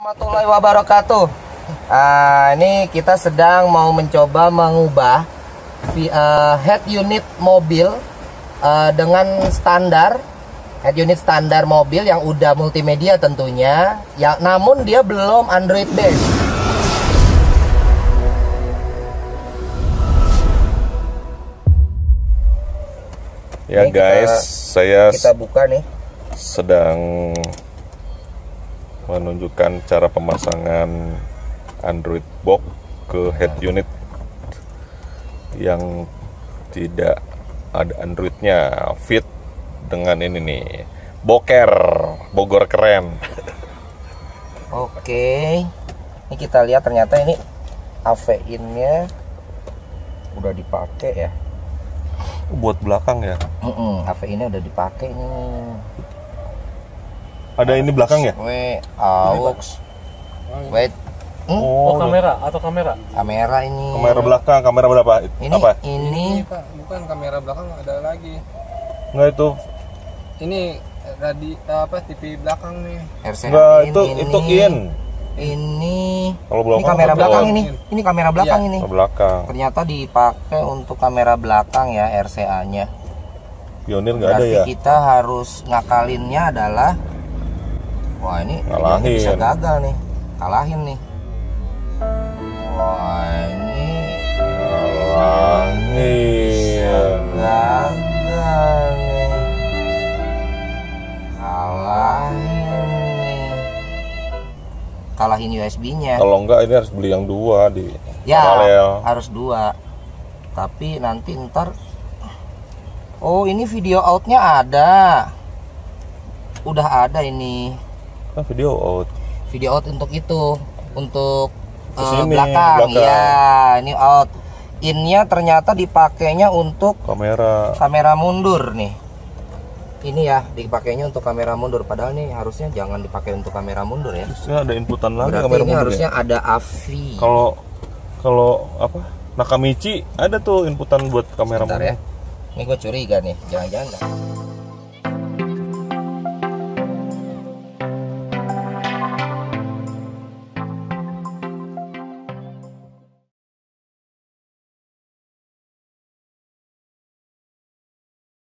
Warahmatullahi wabarakatuh. Ini kita sedang mau mencoba mengubah head unit mobil dengan standar head unit standar mobil yang udah multimedia tentunya, ya, namun dia belum Android based. Ya ini guys, kita buka nih. Sedang menunjukkan cara pemasangan Android box ke head unit yang tidak ada Androidnya, fit dengan ini nih, Bogor keren. Oke, ini kita lihat ternyata ini AV-in-nya udah dipakai ya. Buat belakang ya? AV-in-nya udah dipakai nih. Ada ini belakang ya? Aux. Wait. Oh, kamera atau kamera? Kamera ini. Kamera belakang, kamera berapa? Ini apa? Ini Pak, bukan kamera belakang, ada lagi. Enggak itu. Ini TV belakang nih. RCA. Enggak, itu in. Ini. Kalau belakang ini kamera belakang on. ini. Ini kamera belakang Iya. ini. Belakang. Ternyata dipakai untuk kamera belakang ya, RCA-nya. Pionir nggak ada ya? Kita harus ngakalinnya adalah, wah ini Ngalahin. bisa gagal nih, kalahin nih. Wah ini gagal nih, kalahin USB-nya. Kalau enggak ini harus beli yang dua di Ya, paralel. harus dua. Tapi nanti ntar, oh ini video outnya ada, udah ada ini. Kan video out. Video out untuk itu, untuk Kesini, belakang. belakang. Ya, ini out. Innya ternyata dipakainya untuk Kamera mundur nih. Ini ya, dipakainya untuk kamera mundur. Padahal nih harusnya jangan dipakai untuk kamera mundur ya. Harusnya ada inputan lagi. Berarti kamera ini mundur harusnya ya? ada AV. Kalau apa? Nakamichi ada tuh inputan buat kamera Bentar mundur. ya. Ini gue curiga nih, jangan-jangan.